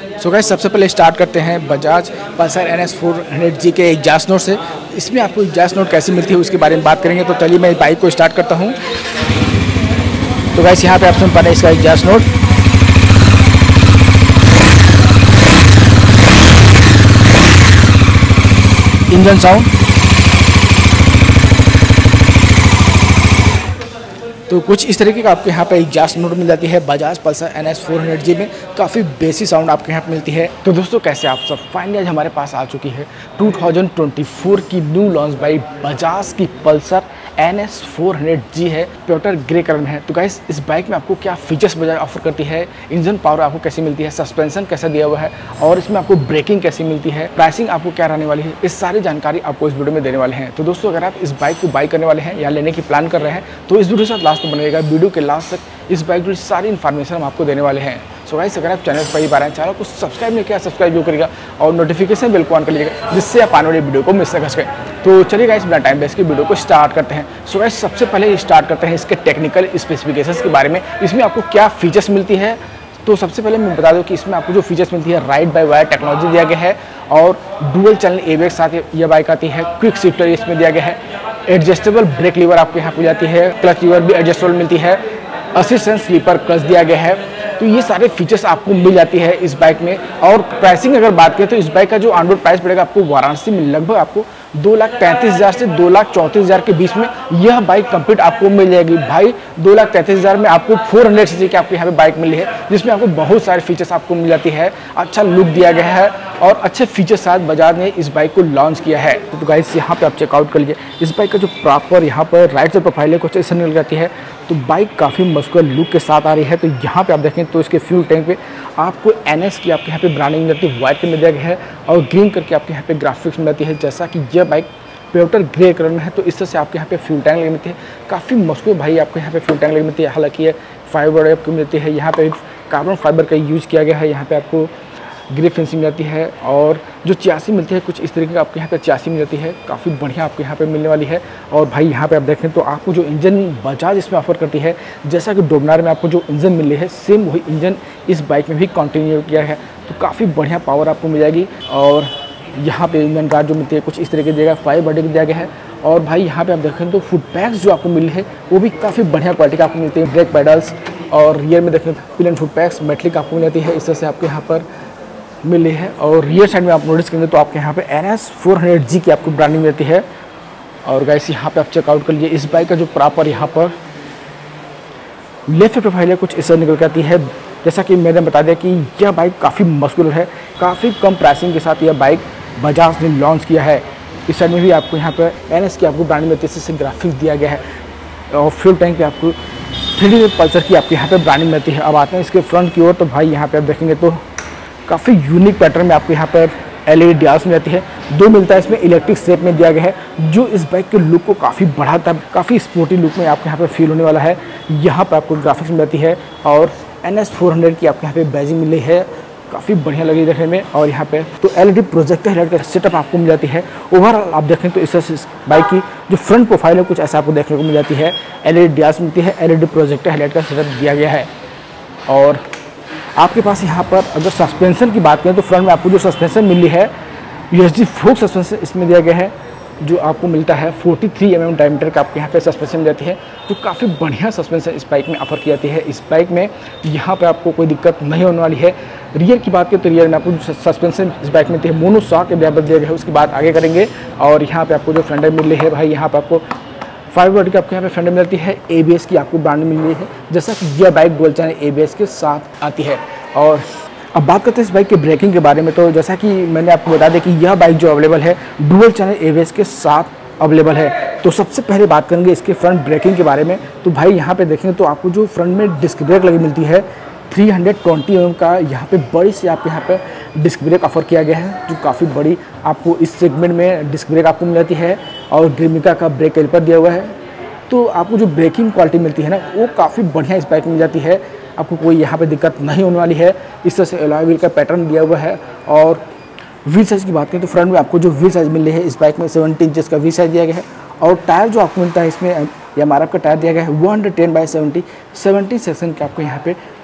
So guys सबसे पहले start करते हैं बजाज पल्सर NS 400G के एग्जॉस्ट नोट से। इसमें आपको एग्जॉस्ट नोट कैसी मिलती है उसके बारे में बात करेंगे। तो चलिए मैं बाइक को स्टार्ट करता हूँ। तो गाइस यहाँ पे आप सुन पा रहे हैं इसका एग्जॉस्ट नोट। इंजन साउंड तो कुछ इस तरीके का आपके यहाँ पे एग्जॉस्ट नोट मिल जाती है बजाज पल्सर NS 400G में। काफ़ी बेसी साउंड आपके यहाँ पे मिलती है। तो दोस्तों कैसे आप सब, फाइनली आज हमारे पास आ चुकी है 2024 की न्यू लॉन्च बाई बजाज की पल्सर NS 400G है, प्योटर ग्रे कलर में है। तो गाइस इस बाइक में आपको क्या फीचर्स बजाज ऑफर करती है, इंजन पावर आपको कैसी मिलती है, सस्पेंशन कैसा दिया हुआ है और इसमें आपको ब्रेकिंग कैसी मिलती है, प्राइसिंग आपको क्या रहने वाली है, इस सारी जानकारी आपको इस वीडियो में देने वाले हैं। तो दोस्तों अगर आप इस बाइक को बाई करने वाले हैं या लेने की प्लान कर रहे हैं तो इस वीडियो के साथ लास्ट में बनेगा। वीडियो के लास्ट तक इस बाइक की सारी इन्फॉर्मेशन हम आपको देने वाले हैं। सो गाइस अगर आप चैनल पर पहली बार आए, चैनल को सब्सक्राइब नहीं किया सब्सक्राइब जो करिएगा और नोटिफिकेशन बिल को ऑन कर लीजिएगा जिससे आप आने वाली वीडियो को मिस ना कर सकें। तो चलिए गाइस बिना टाइम वेस्ट के वीडियो को स्टार्ट करते हैं। सो गाइस सबसे पहले स्टार्ट करते हैं इसके टेक्निकल स्पेसिफिकेशंस के बारे में, इसमें आपको क्या फीचर्स मिलती है। तो सबसे पहले मैं बता दूं कि इसमें आपको जो फीचर्स मिलती है राइड बाय वायर टेक्नोलॉजी दिया गया है और डुअल चैनल ABS साथ ये बाइक आती है। क्विक शिफ्टर इसमें दिया गया है, एडजस्टेबल ब्रेक लीवर आपको यहाँ पे जाती है, क्लच लीवर भी एडजस्टेबल मिलती है, असिस्टेंट स्लीपर क्लच दिया गया है। तो ये सारे फीचर्स आपको मिल जाती है इस बाइक में। और प्राइसिंग अगर बात करें तो इस बाइक का जो ऑन रोड प्राइस पड़ेगा आपको वाराणसी में लगभग आपको 2,35,000 से 2,34,000 के बीच में यह बाइक कंप्लीट आपको मिल जाएगी। भाई 2,33,000 में आपको 400 सीसी की आपको यहाँ पे बाइक मिली है जिसमें आपको बहुत सारे फीचर्स आपको मिल जाती है, अच्छा लुक दिया गया है और अच्छे फीचर्स साथ बजाज ने इस बाइक को लॉन्च किया है। तो गाइस यहाँ पे आप चेकआउट कर लीजिए इस बाइक का जो प्रॉपर यहाँ पर राइट साइड प्रोफाइल है कुछ ऐसा निकल जाती है। तो बाइक काफ़ी मस्कुलर लुक के साथ आ रही है। तो यहाँ पे आप देखें तो इसके फ्यूल टैंक पे आपको NS की आपके यहाँ पे ब्रांडिंग मिलती है, व्हाइट कलर में दिया गया है और ग्रीन करके आपके यहाँ पे ग्राफिक्स मिलती है। जैसा कि यह बाइक प्योटर ग्रे कलर में है तो इस तरह से आपके यहाँ पे फ्यूल टैंक लगी मिलती है। काफ़ी मस्कुलर भाई आपको यहाँ पे फ्यूल टैंक लगी मिलती है। हालांकि ये फाइबर आपको मिलती है, यहाँ पे कार्बन फाइबर का यूज़ किया गया है। यहाँ पे आपको ग्रे फिनिशिंग मिलती है और जो 86 मिलती है कुछ इस तरीके का आपके यहाँ पे 86 मिल जाती है, काफ़ी बढ़िया आपको यहाँ पे मिलने वाली है। और भाई यहाँ पे आप देखें तो आपको जो इंजन बजाज इसमें ऑफर करती है, जैसा कि डोमिनार में आपको जो इंजन मिल रही है सेम वही इंजन इस बाइक में भी कंटिन्यू किया है। तो काफ़ी बढ़िया पावर आपको मिल जाएगी। और यहाँ पे इंजन गार्ड जो मिलती है कुछ इस तरीके दिया गया, 5 बॉडी दिया गया है। और भाई यहाँ पे आप देखें तो फुट पैक्स जो आपको मिली है वो भी काफ़ी बढ़िया क्वालिटी का आपको मिलती है। ब्रेक पेडल्स और रियर में देखें पिलन फुट पैक्स मेटलिक आपको मिल जाती है, इस तरह से आपको यहाँ पर मिली है। और रियर साइड में आप नोटिस करेंगे तो आपके यहाँ पे NS 400G की आपको ब्रांडिंग मिलती है। और गाइस यहाँ पे आप चेकआउट कर लीजिए इस बाइक का जो प्रॉपर यहाँ पर लेफ्ट प्रोफाइल है कुछ इस तरह निकल के आती है। जैसा कि मैंने बता दिया कि यह बाइक काफ़ी मस्कुलर है, काफ़ी कम प्राइसिंग के साथ यह बाइक बजाज ने लॉन्च किया है। इस साइड में भी आपको यहाँ पर NS की आपको ब्रांडिंग मिलती है, इससे ग्राफिक्स दिया गया है और फ्यूल टैंक पे आपको 3D पल्सर की आपके यहाँ पे ब्रांडिंग मिलती है। अब आते हैं इसके फ्रंट की ओर। तो भाई यहाँ पे आप देखेंगे तो काफ़ी यूनिक पैटर्न में आपको यहाँ पर LED डियास मिल जाती है, 2 मिलता है इसमें इलेक्ट्रिक शेप में दिया गया है जो इस बाइक के लुक को काफ़ी बढ़ाता है, काफ़ी स्पोर्टी लुक में आपको यहाँ पे फील होने वाला है। यहाँ पर आपको ग्राफिक्स मिल जाती है और NS 400 की आपको यहाँ पे बैजिंग मिली है, काफ़ी बढ़िया लगी देखने में। और यहाँ पे तो LED प्रोजेक्टर हेडलाइट का सेटअप आपको मिल जाती है। ओवरऑल आप देखें तो इस बाइक की जो फ्रंट प्रोफाइल है कुछ ऐसा आपको देखने को मिल जाती है, LED डियास मिलती है, LED प्रोजेक्टर हेडलाइट का सेटअप दिया गया है। और आपके पास यहाँ पर अगर सस्पेंशन की बात करें तो फ्रंट में आपको जो सस्पेंशन मिली है USD फोक सस्पेंशन इसमें दिया गया है जो आपको मिलता है 43 mm डायमीटर का आपके यहाँ पे सस्पेंशन मिल जाती है जो काफ़ी बढ़िया सस्पेंशन इस बाइक में ऑफर की जाती है। इस बाइक में यहाँ पे आपको कोई दिक्कत नहीं होने वाली है। रियर की बात करें तो रियर में आपको जो सस्पेंशन इस बाइक में मोनो शॉक अवेलेबल दिया गया है, उसकी बात आगे करेंगे। और यहाँ पे आपको जो फ्रंट मिल रही है भाई यहाँ पे आपको 5 बॉडी की आपको यहाँ पे फ्रंट मिलती है, ABS की आपको ब्रांड मिल रही है जैसा कि यह बाइक डुअल चैनल ABS के साथ आती है। और अब बात करते हैं इस बाइक के ब्रेकिंग के बारे में। तो जैसा कि मैंने आपको बता दिया कि यह बाइक जो अवेलेबल है डुअल चैनल ABS के साथ अवेलेबल है। तो सबसे पहले बात करेंगे इसके फ्रंट ब्रेकिंग के बारे में। तो भाई यहाँ पे देखेंगे तो आपको जो फ्रंट में डिस्क ब्रेक लगी मिलती है 320 mm का यहाँ पे बड़ी से आपके यहाँ पे डिस्क ब्रेक ऑफर किया गया है जो काफ़ी बड़ी आपको इस सेगमेंट में डिस्क ब्रेक आपको मिल जाती है। और ग्रिमिका का ब्रेक कैलिपर दिया हुआ है तो आपको जो ब्रेकिंग क्वालिटी मिलती है ना वो काफ़ी बढ़िया इस बाइक में मिल जाती है, आपको कोई यहाँ पे दिक्कत नहीं होने वाली है। इस तरह से अलॉय व्हील का पैटर्न दिया हुआ है। और व्हील साइज़ की बात करें तो फ्रंट में आपको जो व्हील साइज़ मिल रही है इस बाइक में 70 इंचेस का व्हील साइज़ दिया गया है। और टायर जो आपको मिलता है इसमें MRF का टायर दिया गया है 110/70 सेक्शन के आपको यहाँ पे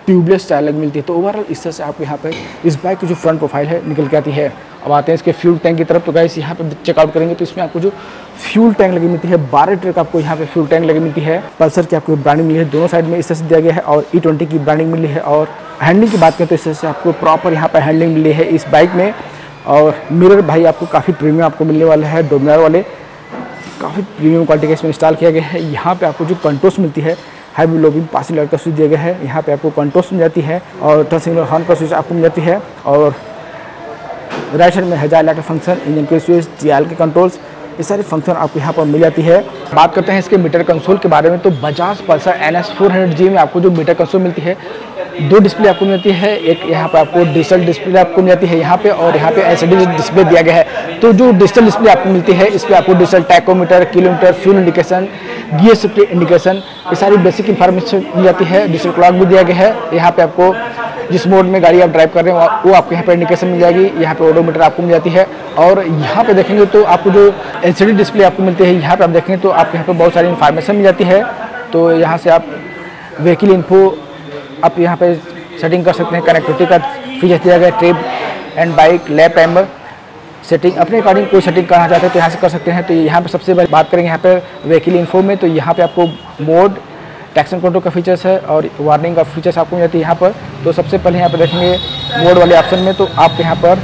ट्यूबलेस टायर लगी मिलती है। तो ओवरऑल इस तरह से आपको यहाँ पे इस बाइक की जो फ्रंट प्रोफाइल है निकल के आती है। अब आते हैं इसके फ्यूल टैंक की तरफ। तो गाइस यहाँ पे चेकआउट करेंगे तो इसमें आपको जो फ्यूल टैंक लगी मिलती है 12 लीटर का आपको यहाँ पे फ्यूल टैंक लगी मिलती है। पल्सर की आपको ब्रांडिंग मिली है, दोनों साइड में इस तरह से दिया गया है, और E20 की ब्रांडिंग मिली है। और हैंडलिंग की बात करें तो इस तरह से आपको प्रॉपर यहाँ पर हैंडलिंग मिली है इस बाइक में। और मिरर भाई आपको काफ़ी प्रीमियम आपको मिलने वाले हैं, डोमिनार वाले काफ़ी प्रीमियम क्वालिटी का इसमें इंस्टॉल किया गया है। यहाँ पे आपको जो कंट्रोल्स मिलती है high low beam passing light का स्विच दिया गया है। यहाँ पे आपको कंट्रोल्स मिल जाती है और टर्न सिग्नल हॉर्न का स्विच आपको मिल जाती है। और राइट साइड में हेडलाइट लाइट का फंक्शन, इंजन के स्विच, TRL के कंट्रोल्स, ये सारी फंक्शन आपको यहाँ पर मिल जाती है। बात करते हैं इसके मीटर कंसोल के बारे में। तो बजाज पल्सर NS 400G में आपको जो मीटर कंसोल मिलती है, 2 डिस्प्ले आपको मिलती है। एक यहाँ पे आपको डिजिटल डिस्प्ले आपको मिलती है यहाँ पे, और यहाँ पे LCD डिस्प्ले दिया गया है। तो जो डिजिटल डिस्प्ले आपको मिलती है इस पर आपको digital tachometer, kilometer, fuel indication, gear shift indication, ये सारी बेसिक इन्फॉर्मेशन मिल जाती है। डिजिटल क्लॉक भी दिया गया है। यहाँ पे आपको जिस मोड में गाड़ी आप ड्राइव कर रहे हैं वो आपको यहाँ पे इंडिकेशन मिल जाएगी। यहाँ पे ओडोमीटर आपको मिल जाती है। और यहाँ पे देखेंगे तो आपको जो LCD डिस्प्ले आपको मिलती है, यहाँ पे आप देखेंगे तो आपको यहाँ पे बहुत सारी इन्फॉर्मेशन मिल जाती है। तो यहाँ से आप व्हीकल इन्फो आप यहाँ पे सेटिंग कर सकते हैं। कनेक्टिविटी का फीचर दिया गया, trip and bike, lap timer setting, अपने अकॉर्डिंग कोई सेटिंग करना चाहते हैं तो यहाँ से कर सकते हैं। तो यहाँ पे सबसे पहले बात करेंगे यहाँ पे व्हीकल इन्फो में। तो यहाँ पे आपको मोड, ट्रैक्शन कंट्रोल का फीचर्स है और वार्निंग का फीचर्स आपको मिल जाती है यहाँ पर। तो सबसे पहले यहाँ पर देखेंगे मोड वाले ऑप्शन में, तो आपको यहाँ पर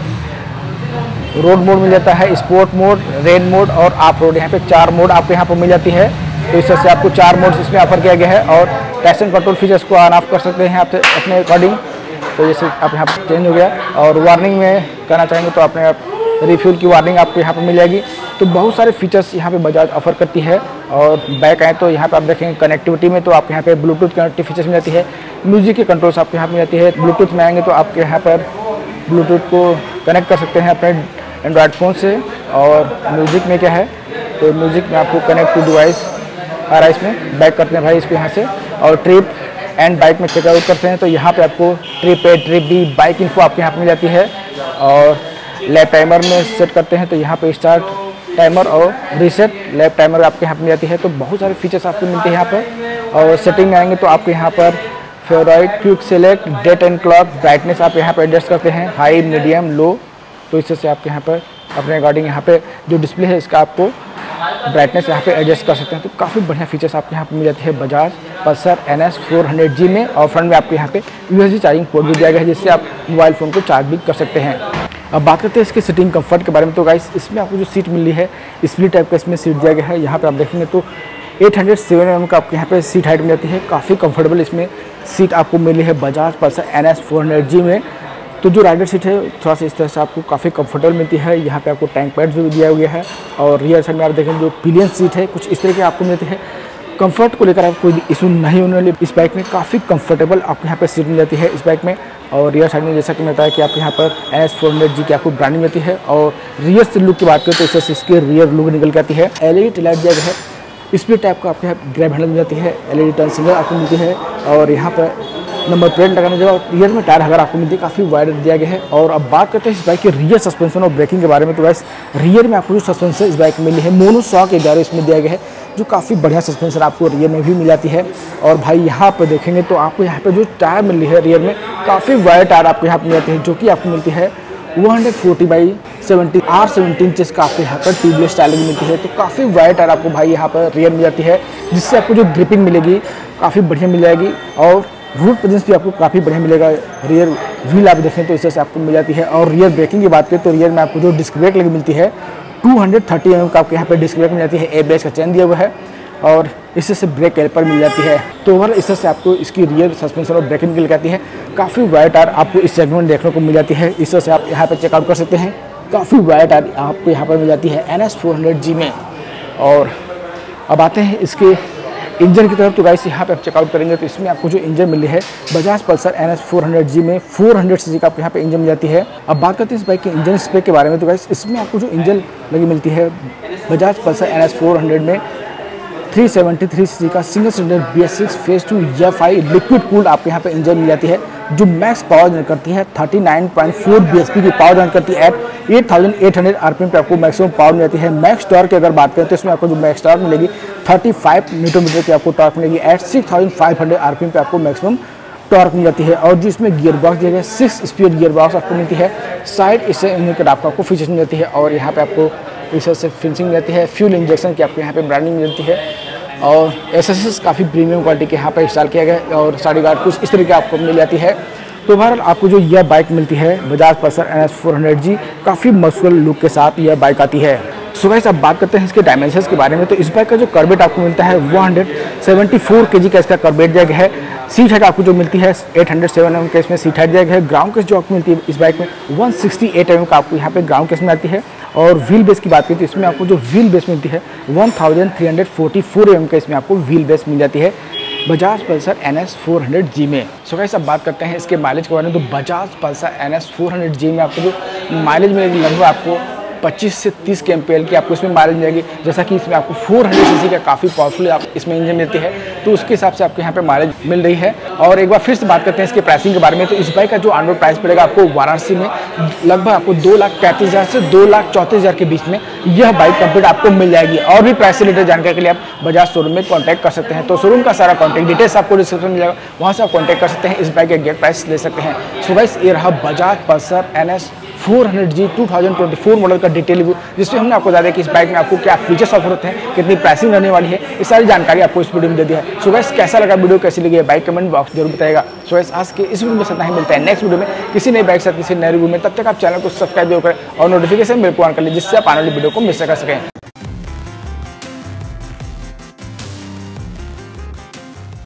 रोड मोड मिल जाता है, स्पोर्ट मोड, रेन मोड और ऑफ रोड। यहाँ पे 4 मोड आपको यहाँ पर मिल जाती है। तो इस तरह से आपको 4 मोड्स इसमें ऑफर किया गया है। और ट्रैक्शन कंट्रोल फीचर्स को ऑन ऑफ कर सकते हैं आप अपने अकॉर्डिंग। तो जैसे आप यहाँ पर चेंज हो गया। और वार्निंग में करना चाहेंगे तो अपने रिफ्यूल की वार्निंग आपको यहाँ पर मिल जाएगी। तो बहुत सारे फीचर्स यहाँ पे बजाज ऑफर करती है। और बैक आए तो यहाँ पे आप देखेंगे कनेक्टिविटी में, तो आपको यहाँ पे ब्लूटूथ कनेक्टिव फीचर्स मिल जाती है। म्यूजिक के कंट्रोल्स आपको यहाँ पे मिल जाती है। ब्लूटूथ में आएंगे तो आपके यहाँ पर ब्लूटूथ को कनेक्ट कर सकते हैं अपने एंड्रॉयड फ़ोन से। और म्यूजिक में क्या है, तो म्यूजिक में आपको कनेक्ट टू डिवाइस आ रहा है इसमें। बैक करते हैं भाई इसको यहाँ से। और ट्रिप एंड बाइक में चेकआउट करते हैं तो यहाँ पे आपको trip A, trip B, bike info आपके यहाँ पे मिल जाती है। और लैप टाइमर में सेट करते हैं तो यहाँ पे स्टार्ट टाइमर और रीसेट लैप टाइमर आपके यहाँ पे मिल जाती है। तो बहुत सारे फीचर्स आपको मिलते हैं यहाँ पर। और सेटिंग में आएंगे तो आपको यहाँ पर favourite, quick select, date and clock, brightness आप यहाँ पर एडजस्ट करते हैं, हाई, मीडियम, लो। तो इस तरह से आपके यहाँ पर अपने अकॉर्डिंग यहाँ पे जो डिस्प्ले है इसका आपको ब्राइटनेस यहाँ पे एडजस्ट कर सकते हैं। तो काफ़ी बढ़िया फीचर्स आपको यहाँ पे मिल जाते हैं बजाज पल्सर NS 400G में। और फ्रंट में आपको यहाँ पे USB चार्जिंग पोर्ट भी दिया गया है जिससे आप मोबाइल फ़ोन को चार्ज भी कर सकते हैं। अब बात करते हैं इसके सीटिंग कंफर्ट के बारे में। तो गाइस इसमें आपको जो सीट मिली है स्प्लिट टाइप का इसमें सीट दिया गया है। यहाँ पे आप देखेंगे तो 807 mm का आपको यहाँ पे सीट हाइट मिल जाती है। काफ़ी कंफर्टेबल इसमें सीट आपको मिली है बजाज पल्सर NS 400G में। तो जो राइडर सीट है थोड़ा सा इस तरह से आपको काफ़ी कंफर्टेबल मिलती है। यहाँ पे आपको टैंक पैड्स भी दिया हुआ है। और रियर साइड में आप देखेंगे जो पिलियन सीट है कुछ इस तरह के आपको मिलते हैं। कंफर्ट को लेकर आपको कोई इशू नहीं होने वाली इस बाइक में। काफ़ी कंफर्टेबल आपको यहाँ पे सीट मिल जाती है इस बाइक में। और रियर साइड में जैसा कि मैं बताया कि आपको यहाँ पर NS 400G की आपको ब्रांडिंग मिलती है। और रियर से लुक की बात करें तो इस तरह से इसकी रियर लुक निकल के आती है। LED टेल लाइट दिया गया है, स्प्लिट टाइप का आपको यहाँ ग्रैब हैंडल मिल जाती है। LED टर्न सिग्नल आपको मिलती है। और यहाँ पर नंबर प्लेट लगाने जगह रियर में टायर अगर आपको मिलती है, काफ़ी वाइड दिया गया है। और अब बात करते हैं इस बाइक के रियर सस्पेंशन और ब्रेकिंग के बारे में। तो गाइस रियर में आपको जो सस्पेंशन इस बाइक में मिली है मोनो शॉक के द्वारा इसमें दिया गया है, जो काफ़ी बढ़िया सस्पेंशन आपको रियर में भी मिल जाती है। और भाई यहाँ पर देखेंगे तो आपको यहाँ पे जो टायर मिल रही है रियर में काफ़ी वाइड टायर आपको यहाँ पर मिल जाती है, जो कि आपको मिलती है 140/70 R17 इंचेस का आपको यहाँ पर ट्यूबलेस टायर मिलती है। तो काफ़ी वाइड टायर आपको भाई यहाँ पर रियर मिल जाती है, जिससे आपको जो ग्रिपिंग मिलेगी काफ़ी बढ़िया मिल जाएगी। और रूट प्रेजेंस भी आपको काफ़ी बढ़िया मिलेगा। रियर व्हील आप देखें तो इस तरह से आपको मिल जाती है। और रियर ब्रेकिंग की बात करें तो रियर में आपको जो डिस्क ब्रेक लगी मिलती है 230 mm का आपको यहाँ पे डिस्क ब्रेक मिल जाती है। ABS का चेन दिया हुआ है और इससे से ब्रेक कैलिपर मिल जाती है। तो ओवरऑल इस तरह से आपको इसकी रियर सस्पेंशन और ब्रेकिंग निकल आती है। काफ़ी वाइड टायर आपको इस सेगमेंट देखने को मिल जाती है। इस तरह से आप यहाँ पे चेकआउट कर सकते हैं। काफ़ी वाइड टायर आपको यहाँ पर मिल जाती है NS 400G में। और अब आते हैं इसके इंजन की तरफ। तो गाइस यहाँ पे आप चेकआउट करेंगे तो इसमें आपको जो इंजन मिली है बजाज पल्सर NS 400G में 400 cc का आपको यहाँ पे इंजन मिल जाती है। अब बात करते हैं इस बाइक के इंजन स्पेक के बारे में। तो गाइस इसमें आपको जो इंजन लगी मिलती है बजाज पल्सर NS 400 में 373 cc का single cylinder BS6 phase 2 EFI liquid cooled आपको यहाँ पे इंजन मिल जाती है, जो मैक्स पावर जनरेट करती है 39.4 bhp की पावर जनरेट करती है। 8800 RPM पे आपको मैक्सिमम पावर मिल जाती है। मैक्स टॉर्क की अगर बात करें तो इसमें आपको जो मैक्स टॉर्क मिलेगी 35 न्यूटन मीटर की आपको टॉर्क मिलेगी। एट 6500 RPM पे आपको मैक्सिमम टॉर्क मिल जाती है और जिसमें गियर बॉक्स दिया गया 6 स्पीड गियर बॉक्स आपको मिलती है। साइड इससे इंडिकेटर आपको फीचर्स मिल जाती है और यहाँ पे आपको इस से फिनिशिंग मिलती है। फ्यूल इंजेक्शन की आपको यहाँ पे ब्रांडिंग मिल जाती है और एसेसरीज काफ़ी प्रीमियम क्वालिटी के यहाँ पे इंस्टॉल किया गया है और साइड गार्ड कुछ इस तरीके आपको मिल जाती है। तो बहरहाल आपको जो यह बाइक मिलती है बजाज पल्सर NS 400G काफ़ी मस्कुलर लुक के साथ यह बाइक आती है। सो गाइस अब बात करते हैं इसके डायमेंशंस के बारे में। तो इस बाइक का जो कर्वेट आपको मिलता है 174 kg का इसका कर्वेट जैग है। सीट हाइट आपको जो मिलती है 807 mm का इसमें सीट हाइट जैग है। ग्राउंड केस जो आपको मिलती है इस बाइक में 168 mm का आपको यहाँ पे ग्राउंड केस में आती है। और व्हील बेस की बात करें तो इसमें आपको जो व्हील बेस मिलती है 1344 mm का इसमें आपको व्हील बेस मिल जाती है बजाज पल्सर NS 400G में। सो गाइस अब बात करते हैं इसके माइलेज के बारे में। तो बजाज पल्सर NS 400G में आपको जो माइलेज मिलेगी लगभग आपको 25 से 30 kmpl की आपको इसमें माइलेज मिलेगी। जैसा कि इसमें आपको 400 cc का काफ़ी पावरफुल आप इसमें इंजन मिलती है, तो उसके हिसाब से आपको यहाँ पे माइलेज मिल रही है। और एक बार फिर से बात करते हैं इसके प्राइसिंग के बारे में। तो इस बाइक का जो ऑन रोड प्राइस पड़ेगा आपको वाराणसी में लगभग आपको 2,35,000 से 2,34,000 के बीच में यह बाइक कंप्लीट आपको मिल जाएगी। और भी प्राइस से रिलेटेड जानकारी के लिए आप बजाज शोरूम में कॉन्टैक्ट कर सकते हैं। तो शोरूम का सारा कॉन्टैक्ट डिटेल्स आपको डिस्क्रिप्शन में मिल जाएगा, वहाँ से आप कॉन्टैक्ट कर सकते हैं, इस बाइक का गेट प्राइस ले सकते हैं। सो गाइस ये रहा Bajaj Pulsar NS 400G 2024 model का डिटेल रिव्यू, जिसमें हमने आपको बता दिया कि इस बाइक में आपको क्या फीचर्स ऑफर होते हैं, कितनी प्राइसिंग रहने वाली है, ये सारी जानकारी आपको इस वीडियो में दे दिया है। सो गाइस कैसा लगा वीडियो, कैसी लगी है बाइक कमेंट बॉक्स जरूर बताएगा। सो गाइस आज के इस वीडियो में इतना ही, मिलता है नेक्स्ट वीडियो में किसी नई बाइक साथ किसी नए रिव्यू में। तब तक आप चैनल को सब्सक्राइब कर और नोटिफिकेशन मेरे को ऑन कर लीजिए, जिससे आप आने वाली वीडियो को मिस कर सकें।